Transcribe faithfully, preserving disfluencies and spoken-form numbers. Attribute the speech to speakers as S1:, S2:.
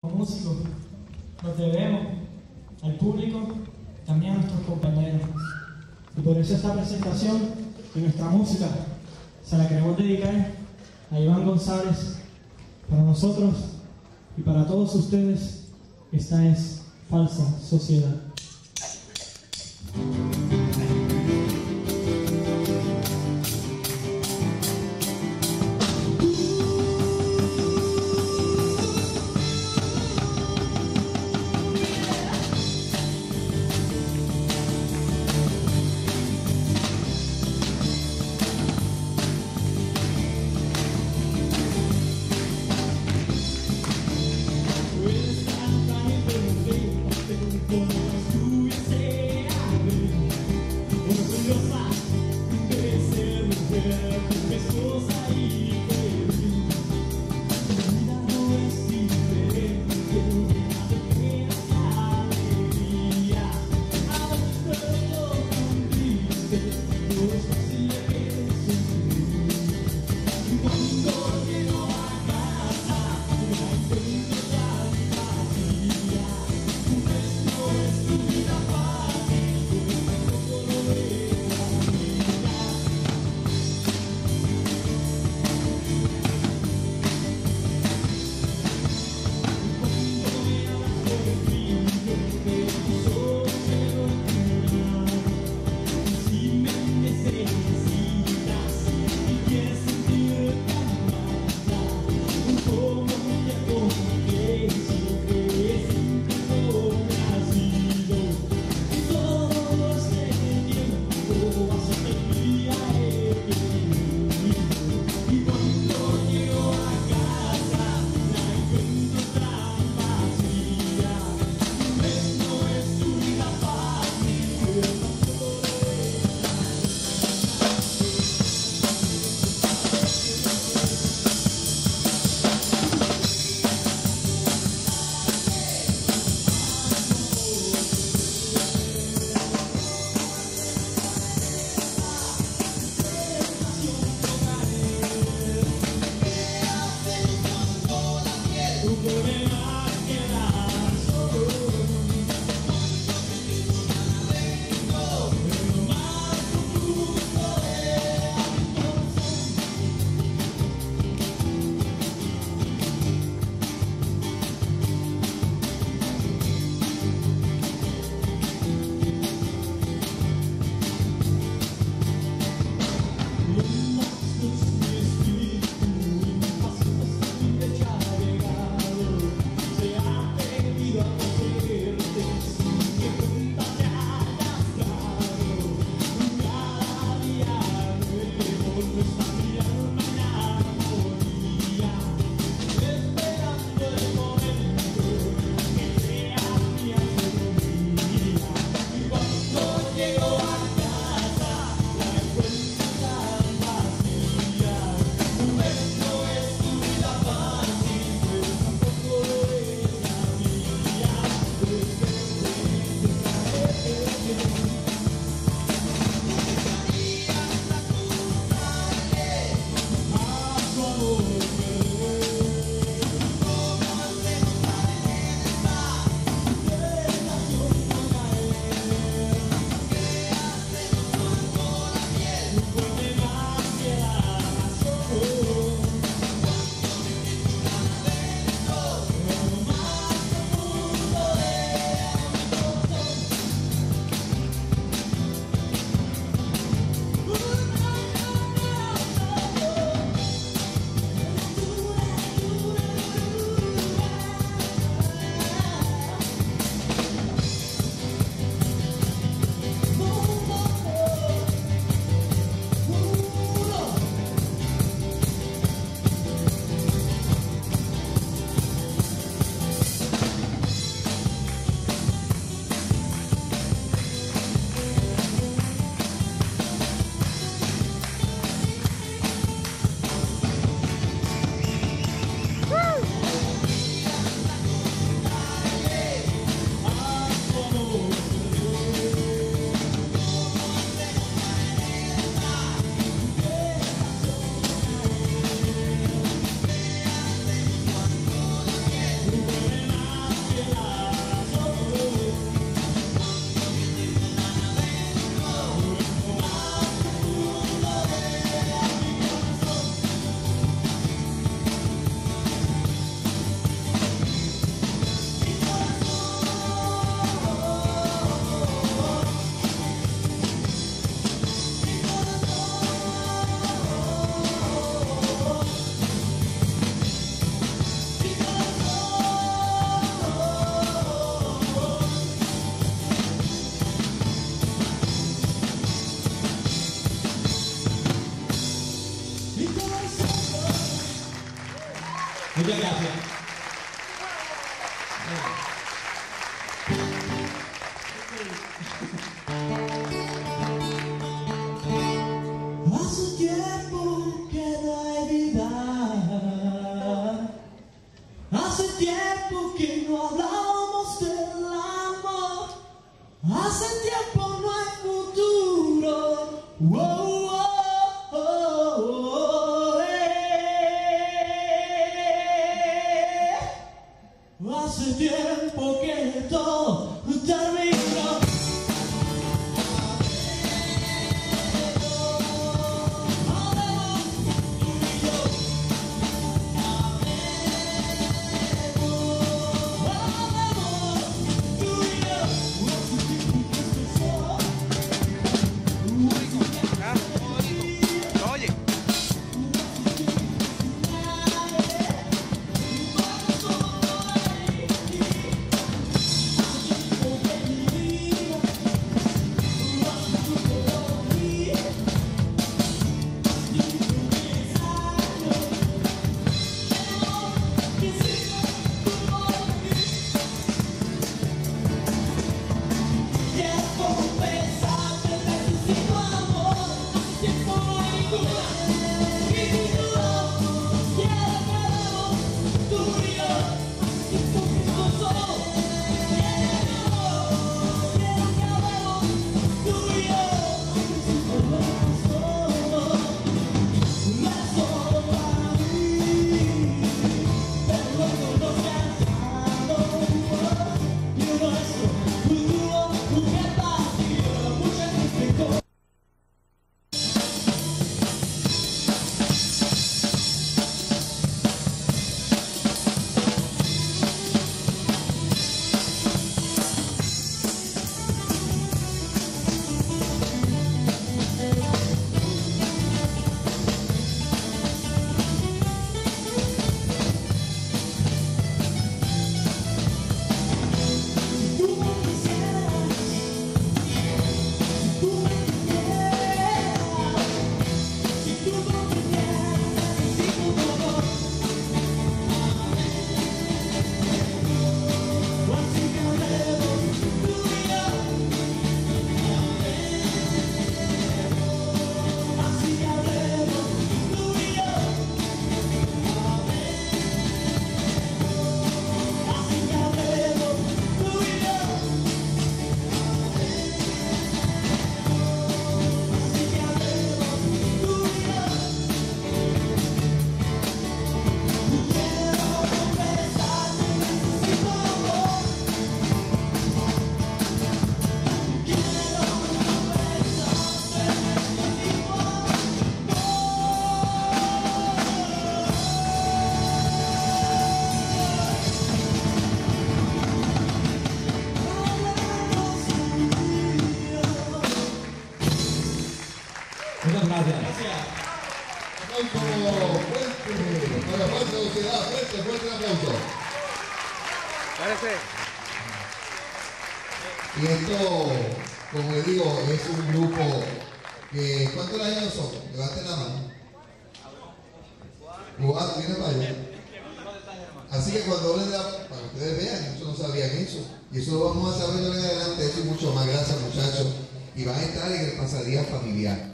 S1: Como músicos nos debemos al público, también a nuestros compañeros. Y por eso esta presentación de nuestra música se la queremos dedicar a Iván González. Para nosotros y para todos ustedes, esta es Falsa Sociedad. Hace tiempo no hay futuro. Oh, oh, oh, oh, eh. Hace tiempo que todo terminó.
S2: Muchas gracias.
S3: Gracias. Aplauso fuerte para la parte de sociedad. Fuerte, fuerte el aplauso.
S4: Parece.
S3: Y esto, como les digo, es un grupo que... ¿Cuántos años son? Levanten la mano. Cuatro, viene para allá. Así que cuando hablen de la... Para que ustedes vean, muchos no sabían eso. Y eso lo vamos a saber en adelante. Eso y mucho más. Gracias, muchachos. Y van a entrar en el pasadía familiar.